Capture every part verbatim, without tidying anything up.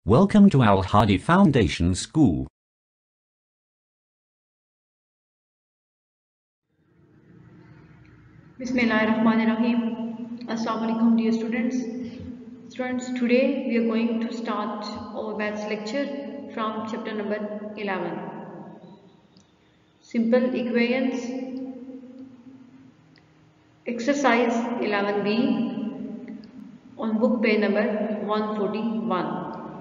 Welcome to Al Hadi Foundation School. Bismillahirrahmanirrahim. Assalamu alaikum dear students. Students, today we are going to start our maths lecture from chapter number eleven. Simple equations, exercise eleven B on book page number one forty-one.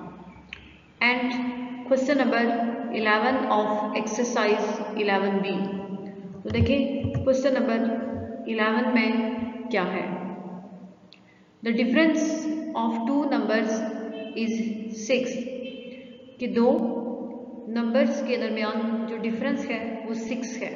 And question number eleven of exercise eleven B. तो देखिए question number eleven में क्या है. The difference of two numbers is six. कि दो numbers के दरमियान जो डिफरेंस है वो सिक्स है.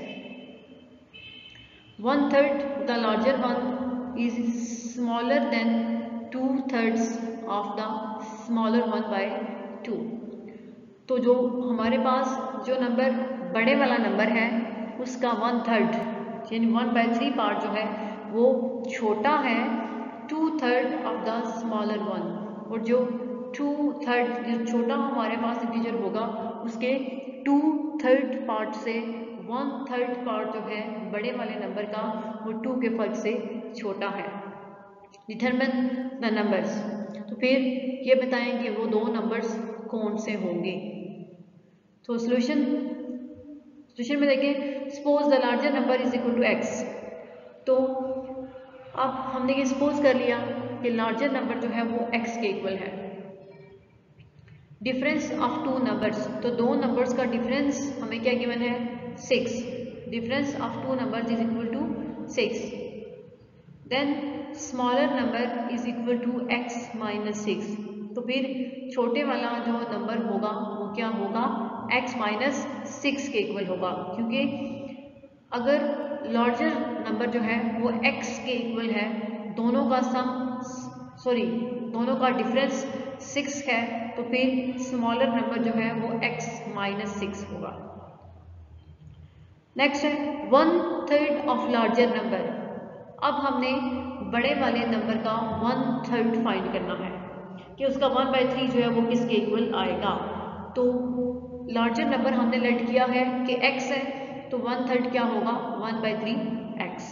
One third the larger one is smaller than two thirds of the smaller one by two. तो जो हमारे पास जो नंबर बड़े वाला नंबर है उसका वन थर्ड यानी वन बाई थ्री पार्ट जो है वो छोटा है two third of the smaller one, और जो टू थर्ड जो छोटा हमारे पास इंटीजर होगा उसके टू थर्ड पार्ट से वन थर्ड पार्ट जो है बड़े वाले नंबर का वो टू के फर्क से छोटा है. Determine the numbers. तो फिर ये बताएं कि वो दो नंबर्स कौन से होंगे. तो सॉल्यूशन सॉल्यूशन में देखें, suppose the larger number is equal to X. तो अब हमने ये सपोज कर लिया कि लार्जर नंबर जो है वो एक्स के इक्वल है. डिफरेंस ऑफ टू नंबर्स, तो दो नंबर्स का डिफरेंस हमें क्या गिवन है, six. Difference of two numbers is equal to six. Then smaller number is equal to X minus six. तो फिर छोटे वाला जो नंबर होगा वो क्या होगा, x माइनस सिक्स के इक्वल होगा, क्योंकि अगर लार्जर नंबर जो है वो x के इक्वल है, दोनों का सम सॉरी दोनों का डिफरेंस सिक्स है, तो फिर स्मॉलर नंबर जो है वो x माइनस सिक्स होगा. नेक्स्ट है one third of larger number. अब हमने बड़े वाले नंबर का वन थर्ड फाइंड करना है कि उसका वन बाई थ्री जो है वो किसके इक्वल आएगा. तो लार्जर नंबर हमने लेट किया है कि x है, तो वन थर्ड क्या होगा, one by three X.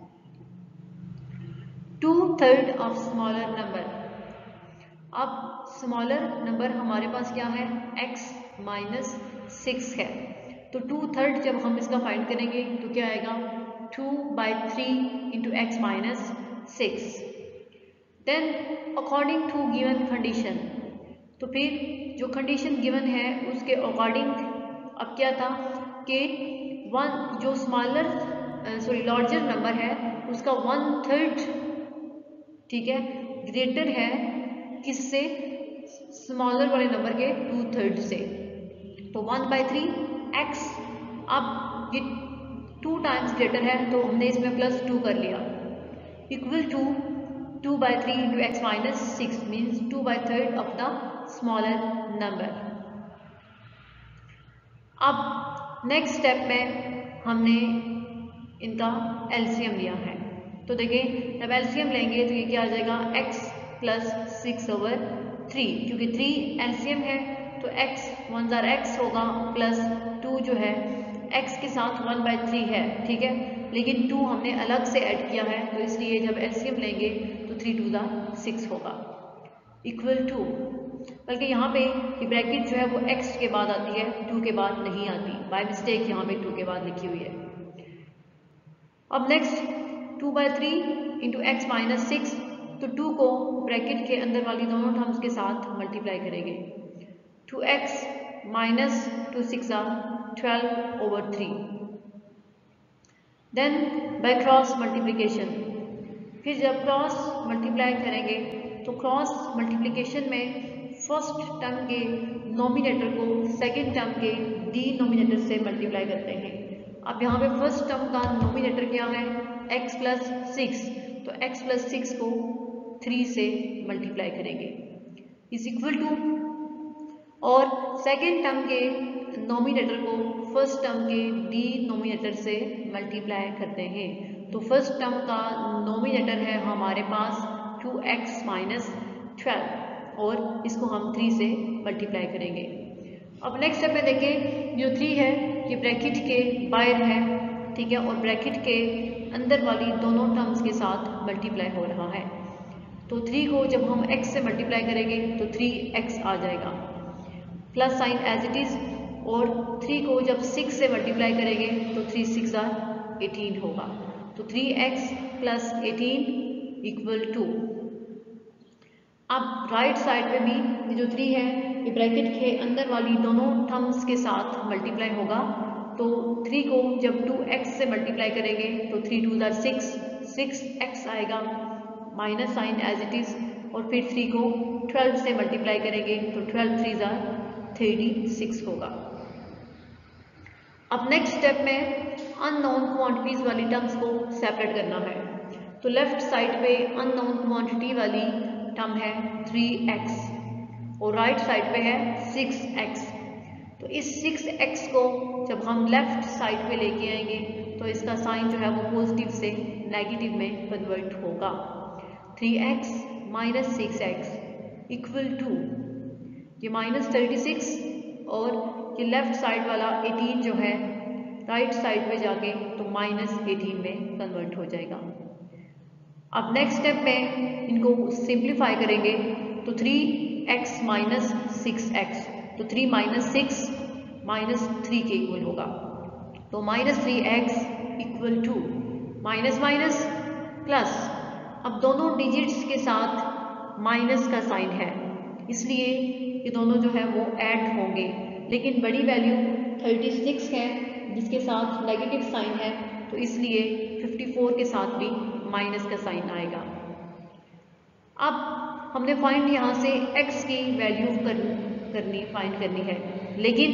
Two third of smaller number. अब स्मॉलर नंबर हमारे पास क्या है, x माइनस सिक्स है. तो टू थर्ड जब हम इसका फाइंड करेंगे तो क्या आएगा, two by three into X minus six. Then according to given condition, तो फिर जो कंडीशन गिवन है उसके अकॉर्डिंग अब क्या था कि वन जो स्मॉलर सॉरी लार्जर नंबर है उसका वन थर्ड ठीक है ग्रेटर है किससे, स्मॉलर वाले नंबर के टू थर्ड से. तो वन बाई थ्री एक्स, अब ये टू टाइम्स ग्रेटर है तो हमने इसमें प्लस टू कर लिया, equal to two by three into x minus six means two by third of the smaller number. अब नेक्स्ट स्टेप में हमने इनका एलसीएम लिया है. तो देखिए जब एलसीएम लेंगे तो ये क्या आ जाएगा, x plus six over three, क्योंकि थ्री एलसीएम है तो x वन जार x होगा प्लस टू जो है x के साथ वन बाई थ्री है, ठीक है, लेकिन टू हमने अलग से ऐड किया है तो इसलिए जब एलसीएम लेंगे तो थ्री टू दा सिक्स होगा, इक्वल टू, बल्कि यहाँ पे ये ब्रैकेट जो है वो x के बाद आती है, टू के बाद नहीं आती, बाय मिस्टेक यहाँ पे टू के बाद लिखी हुई है. अब next two by three into X minus six, तो टू को ब्रैकेट के अंदर वाली दोनों टर्म्स के साथ मल्टीप्लाई करेंगे. Two X minus two six आ twelve over three. Then by cross multiplication, फिर जब क्रॉस मल्टीप्लाई करेंगे तो क्रॉस मल्टीप्लिकेशन में फर्स्ट टर्म के नोमिनेटर को सेकंड टर्म के डिनोमिनेटर से मल्टीप्लाई करते हैं. अब यहाँ पे फर्स्ट टर्म का नोमिनेटर क्या है, x प्लस सिक्स, तो x प्लस सिक्स को थ्री से मल्टीप्लाई करेंगे इज इक्वल टू, और सेकंड टर्म के नोमिनेटर को फर्स्ट टर्म के डिनोमिनेटर से मल्टीप्लाई करते हैं. तो फर्स्ट टर्म का नोमिनेटर है हमारे पास टू एक्स माइनस ट्वेल्व और इसको हम थ्री से मल्टीप्लाई करेंगे। अब नेक्स्ट स्टेप में देखें, जो थ्री है ये ब्रैकेट के बाहर है, ठीक है, और ब्रैकेट के अंदर वाली दोनों टर्म्स के साथ मल्टीप्लाई हो रहा है। तो थ्री को जब हम x से मल्टीप्लाई करेंगे तो थ्री एक्स आ जाएगा, plus sign as it is, और थ्री को जब सिक्स से मल्टीप्लाई करेंगे तो थ्री सिक्स आर एटीन होगा। तो three x plus eighteen equal to, अब राइट साइड पे भी जो थ्री है ये ब्रैकेट के अंदर वाली दोनों टर्म्स के साथ मल्टीप्लाई होगा। तो थ्री को जब टू एक्स से मल्टीप्लाई करेंगे तो थ्री टू ज़ार सिक्स, सिक्स एक्स आएगा, minus sign as it is, और फिर थ्री को ट्वेल्व से मल्टीप्लाई करेंगे तो ट्वेल्व थ्री ज़ार थर्टी सिक्स होगा। अब नेक्स्ट स्टेप में अननोन क्वांटिटीज वाली टर्म्स को सेपरेट करना है। तो लेफ्ट साइड पे अननोन क्वांटिटी वाली टर्म है थ्री एक्स और राइट साइड पे है सिक्स एक्स। तो इस सिक्स एक्स को जब हम लेफ्ट साइड पे लेके आएंगे तो इसका साइन जो है वो पॉजिटिव से नेगेटिव में कन्वर्ट होगा। Three X minus six X equal to, ये माइनस थर्टी सिक्स और ये लेफ्ट साइड वाला एटीन जो है राइट साइड पे जाके तो माइनस एटीन में कन्वर्ट हो जाएगा। अब नेक्स्ट स्टेप में इनको सिंप्लीफाई करेंगे तो three X minus six X, तो three minus six minus three के इक्वल होगा। तो minus three x equal to minus minus plus, अब दोनों डिजिट्स के साथ माइनस का साइन है इसलिए ये दोनों जो है वो ऐड होंगे, लेकिन बड़ी वैल्यू थर्टी सिक्स है जिसके साथ नेगेटिव साइन है, तो इसलिए फिफ्टी फोर के साथ भी माइनस का साइन आएगा। अब हमने फाइंड यहाँ से x की वैल्यू कर, करनी फाइंड करनी है, लेकिन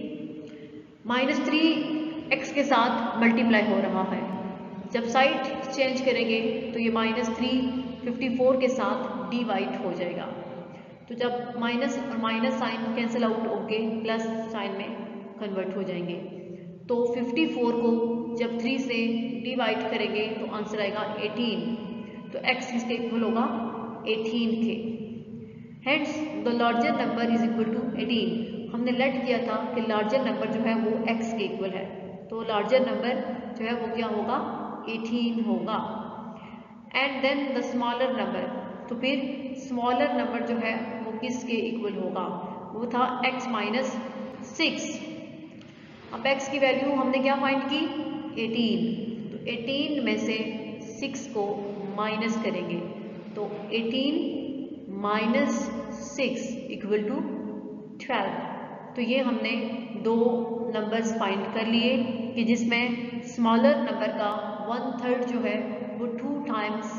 माइनस थ्री एक्स के साथ मल्टीप्लाई हो रहा है। जब साइड चेंज करेंगे तो ये माइनस थ्री फिफ्टी फोर के साथ डिवाइड हो जाएगा। तो जब माइनस और माइनस साइन कैंसिल आउट होके प्लस साइन में कन्वर्ट हो जाएंगे। तो फिफ्टी फोर को जब थ्री से डिवाइड करेंगे तो आंसर आएगा एटीन, तो x किसके इक्वल होगा एटीन के। Hence the larger number is equal to eighteen. हमने लेट किया था कि लार्जर नंबर जो है वो x के इक्वल है, तो लार्जर नंबर जो है वो क्या होगा एटीन होगा। And then the smaller number, तो फिर स्मॉलर नंबर जो है वो किसके इक्वल होगा, वो था x माइनस सिक्स। अब x की वैल्यू हमने क्या फाइंड की एटीन, तो एटीन में से सिक्स को माइनस करेंगे तो eighteen minus six equal to twelve. तो ये हमने दो नंबर्स फाइंड कर लिए कि जिसमें स्मॉलर नंबर का वन थर्ड जो है वो टू टाइम्स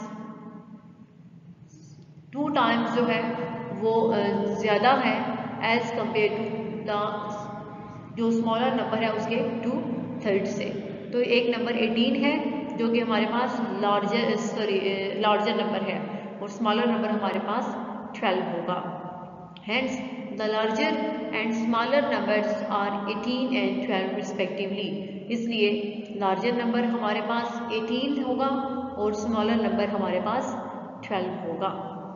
टू टाइम्स जो है वो ज़्यादा है एज कंपेयर टू द जो स्मॉलर नंबर है उसके टू थर्ड से। तो एक नंबर एटीन है जो कि हमारे पास लार्जर सॉरी लार्जर नंबर है और स्मॉलर नंबर हमारे पास ट्वेल्व होगा। Hence the larger and smaller numbers are eighteen and twelve respectively. इसलिए लार्जर नंबर हमारे पास एटीन होगा और स्मॉलर नंबर हमारे पास ट्वेल्व होगा।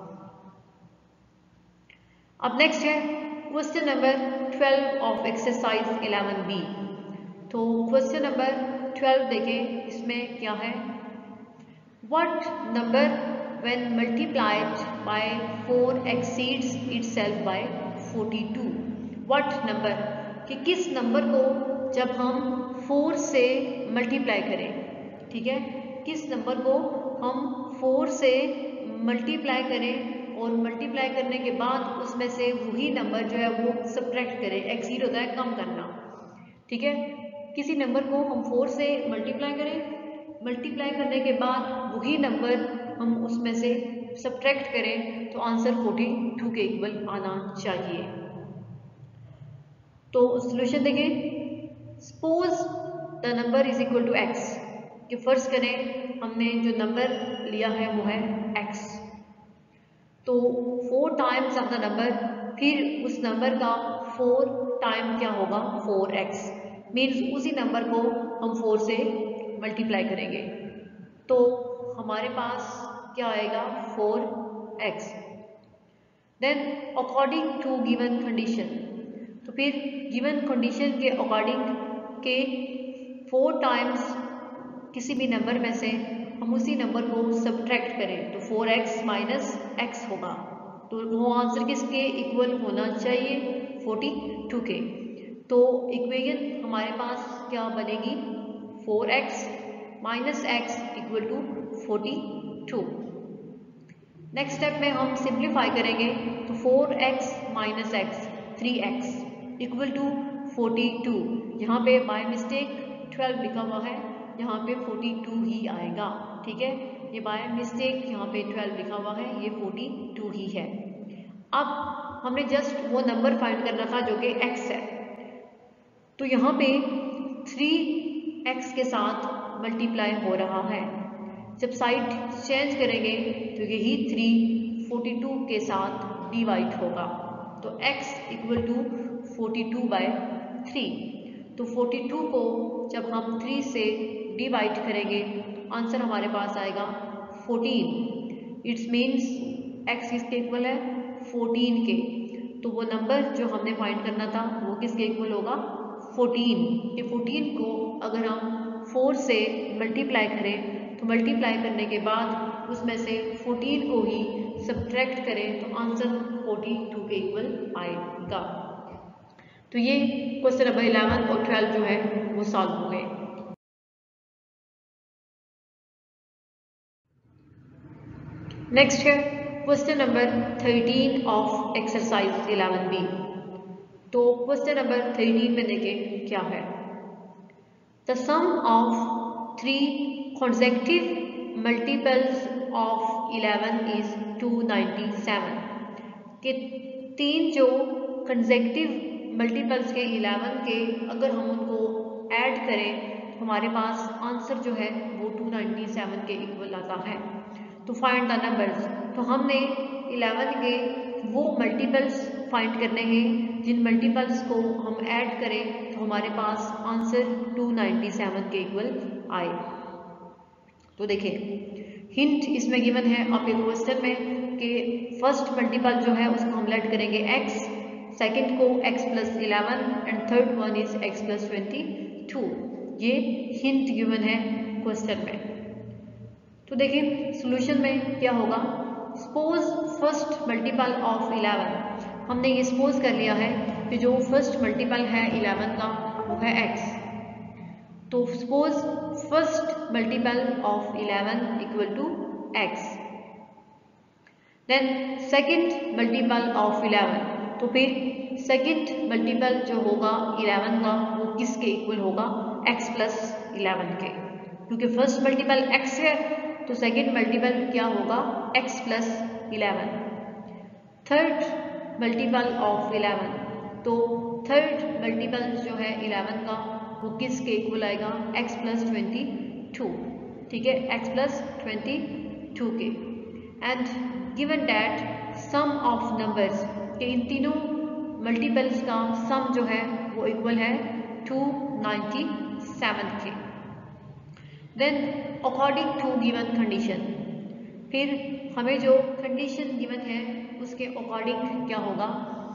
अब नेक्स्ट है question number twelve of exercise eleven B. तो क्वेश्चन नंबर ट्वेल्व देखें, इसमें क्या है, what number when multiplied by four exceeds itself by forty two. What number कि किस नंबर को जब हम फोर से मल्टीप्लाई करें, ठीक है, किस नंबर को हम फोर से मल्टीप्लाई करें और मल्टीप्लाई करने के बाद उसमें से वही नंबर जो है वो सब्ट्रैक्ट करें। एक्सीड होता है कम करना, ठीक है, किसी नंबर को हम फोर से मल्टीप्लाई करें, मल्टीप्लाई करने के बाद वही नंबर हम उसमें से सब्ट्रैक्ट करें तो आंसर फोर्टी टू के इक्वल आना चाहिए। तो सॉल्यूशन देखें, suppose the number is equal to X, कि फर्ज करें हमने जो नंबर लिया है वो है x, तो four times of the number, फिर उस नंबर का फोर टाइम क्या होगा फोर एक्स, मीन्स उसी नंबर को हम फोर से मल्टीप्लाई करेंगे तो हमारे पास क्या आएगा four X. Then according to given condition, तो फिर गिवन कंडीशन के अकॉर्डिंग के फोर टाइम्स किसी भी नंबर में से हम उसी नंबर को सब्ट्रैक्ट करें तो फोर एक्स माइनस एक्स होगा, तो वो आंसर किसके इक्वल होना चाहिए, फोर्टी टू के। तो इक्वेशन हमारे पास क्या बनेगी, four X minus X equal to forty two. Next step में हम सिंप्लीफाई करेंगे तो four X minus X three x equal to forty two. यहाँ पे बाय मिस्टेक ट्वेल्व लिखा हुआ है, यहाँ पे फोर्टी टू ही आएगा, ठीक है। ये बाय मिस्टेक यहाँ पे ट्वेल्व लिखा हुआ है, ये फोर्टी टू ही है। अब हमने जस्ट वो नंबर फाइंड करना था जो कि x है, तो यहाँ पे थ्री एक्स के साथ मल्टीप्लाई हो रहा है। जब साइड चेंज करेंगे तो यही थ्री फोर्टी टू के साथ डिवाइड होगा, तो x equal to forty two by three. तो फोर्टी टू को जब हम थ्री से डिवाइड करेंगे आंसर हमारे पास आएगा फोर्टीन। इट्स मीन्स x किसके इक्वल है, फोर्टीन के। तो वो नंबर जो हमने फाइंड करना था वो किसके इक्वल होगा, फोर्टीन। ये फोर्टीन को अगर हम फोर से मल्टीप्लाई करें तो मल्टीप्लाई करने के बाद उसमें से फोर्टीन को ही सब्ट्रैक्ट करें तो आंसर फोर्टी टू के इक्वल आएगा। तो ये क्वेश्चन नंबर इलेवन और ट्वेल्व जो है वो सॉल्व हो गए। नेक्स्ट है question number thirteen of exercise eleven B. तो क्वेश्चन नंबर थर्टीन में देखें क्या है, the sum of three consecutive multiples of eleven is two ninety seven. कि तीन जो consecutive multiples के इलेवन के अगर हम उनको ऐड करें तो हमारे पास आंसर जो है वो टू नाइंटी सेवन के इक्वल आता है। तो फाइंड द नंबर्स, तो हमने इलेवन के वो मल्टीपल्स फाइंड करने हैं जिन मल्टीपल्स को हम ऐड करें तो हमारे पास आंसर टू नाइंटी सेवन के इक्वल आए। तो देखिए हिंट इसमें गिवन है आपके क्वेश्चन में कि फर्स्ट मल्टीपल जो है उसको हम लेट करेंगे x, सेकंड को x plus eleven and third one is x plus twenty two. ये हिंट गिवन है क्वेश्चन में। तो देखिए सॉल्यूशन में क्या होगा, suppose first multiple of eleven, हमने ये सपोज कर लिया है कि जो फर्स्ट मल्टीपल है इलेवन का वो है x। तो suppose first multiple of eleven equal to x, then second multiple of eleven, तो फिर सेकंड मल्टीपल जो होगा इलेवन का वो किसके इक्वल होगा, x प्लस इलेवन के। क्योंकि फर्स्ट मल्टीपल x है तो सेकंड मल्टीपल क्या होगा, x plus eleven. Third multiple of eleven, तो थर्ड मल्टीपल जो है इलेवन का वो किसके इक्वल आएगा, x प्लस ट्वेंटी टू, ठीक है, x प्लस ट्वेंटी टू के। And given that sum of numbers, के इन तीनों मल्टीपल्स का सम जो है वो इक्वल है टू नाइंटी सेवन के। Then according to given condition, फिर हमें जो कंडीशन गिवन है उसके अकॉर्डिंग क्या होगा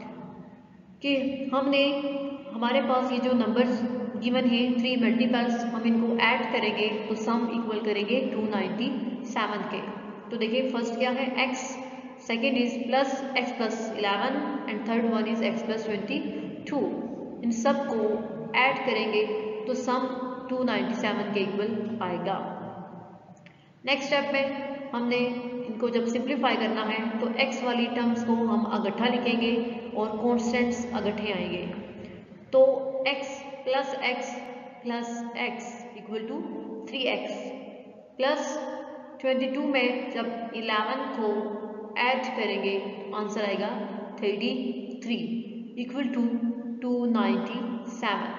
कि हमने हमारे पास ये जो नंबर्स गिवन है थ्री मल्टीपल्स, हम इनको ऐड करेंगे तो सम इक्वल करेंगे टू नाइंटी सेवन के। तो देखिए फर्स्ट क्या है x, second is plus x plus eleven and third one is x plus twenty two. इन सब को ऐड करेंगे तो सम टू नाइंटी सेवन के इक्वल आएगा। नेक्स्ट स्टेप में हमने इनको जब सिंप्लीफाई करना है तो x वाली टर्म्स को हम अगट्ठा लिखेंगे और कॉन्स्टेंट्स अगट्ठे आएंगे। तो x plus x plus x equal to three x plus twenty two में जब इलेवन को ऐड करेंगे आंसर आएगा thirty three equal to two ninety seven.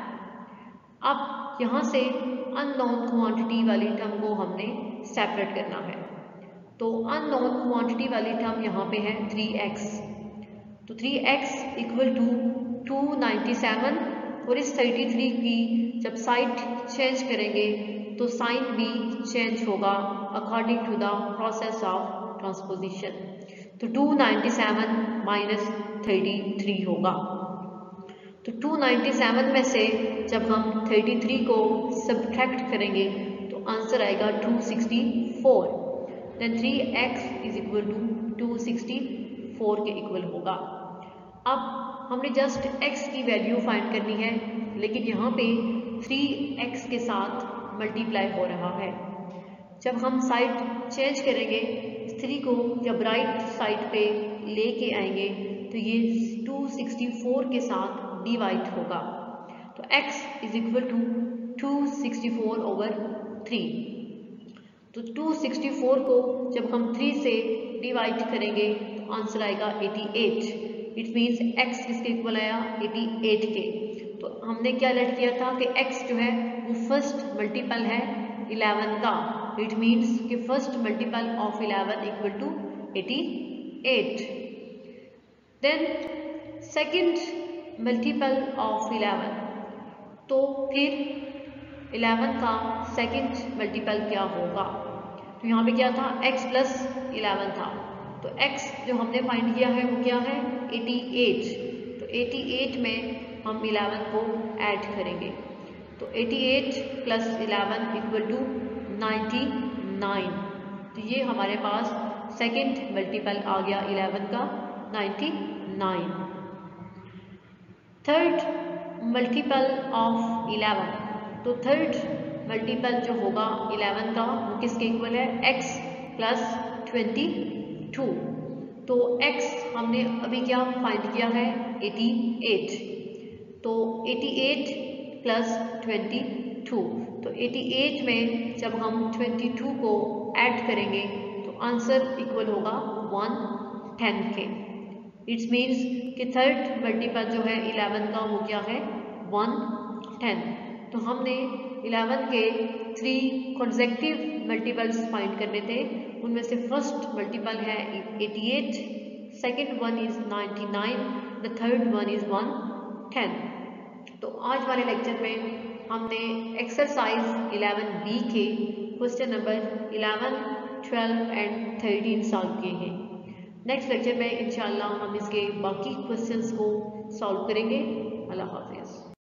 अब यहाँ से अननोन क्वांटिटी वाली टर्म को हमने सेपरेट करना है। तो अननोन क्वांटिटी वाली टर्म यहाँ पे है थ्री एक्स, तो three x equal to two ninety seven, और इस थर्टी थ्री की जब साइड चेंज करेंगे तो साइन भी चेंज होगा according to the process of transposition. तो two ninety seven minus thirty three होगा। तो टू नाइन्टी सेवन में से जब हम थर्टी थ्री को सब्ट्रैक्ट करेंगे तो आंसर आएगा two sixty four. Then three x is equal to two sixty four के इक्वल होगा। अब हमने जस्ट x की वैल्यू फाइंड करनी है, लेकिन यहाँ पे थ्री एक्स के साथ मल्टीप्लाई हो रहा है। जब हम साइड चेंज करेंगे, थ्री को जब राइट साइड पे लेके आएंगे तो ये टू सिक्सटी फोर के साथ डिवाइड होगा। तो x is equal to two sixty four over three. तो टू सिक्सटी फोर को जब हम थ्री से डिवाइड करेंगे तो आंसर आएगा eighty eight. It means x किसके इक्वल आया, एटी एट के। तो हमने क्या लेट किया था कि x जो है वो फर्स्ट मल्टीपल है इलेवन का। इट मीन्स कि first multiple of eleven equal to eighty eight. Then second multiple of eleven, तो फिर इलेवन का सेकंड मल्टीपल क्या होगा। तो यहाँ पे क्या था, x प्लस इलेवन था। तो x जो हमने फाइंड किया है वो क्या है, एटी एट। तो एटी एट में हम इलेवन को ऐड करेंगे। तो eighty eight plus eleven equal to ninety nine. तो ये हमारे पास सेकंड मल्टीपल आ गया इलेवन का, ninety nine. Third multiple of eleven, तो थर्ड मल्टीपल जो होगा इलेवन का वो किसके इक्वल है, x प्लस ट्वेंटी टू। तो x हमने अभी क्या फाइंड किया है, एटी एट। तो eighty eight plus twenty two, तो एटी एट में जब हम ट्वेंटी टू को ऐड करेंगे तो आंसर इक्वल होगा वन टेन के। इट्स मीन्स कि थर्ड मल्टीपल जो है इलेवन का वो क्या है, वन टेन। तो हमने इलेवन के थ्री कॉन्सेक्टिव मल्टीपल्स फाइंड करने थे। उनमें से फर्स्ट मल्टीपल है eighty eight, second one is ninety nine, the third one is one ten. तो आज वाले लेक्चर में हमने एक्सरसाइज इलेवन बी के question number eleven, twelve and thirteen solve किए हैं। नेक्स्ट लेक्चर में इंशाल्लाह हम इसके बाकी क्वेश्चंस को सॉल्व करेंगे। अल्लाह हाफिज़।